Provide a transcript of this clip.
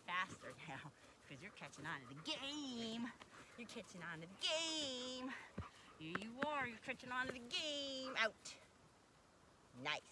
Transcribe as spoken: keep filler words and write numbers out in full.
faster now because you're catching on to the game. You're catching on to the game. Here you are, you're catching on to the game. Out. Nice.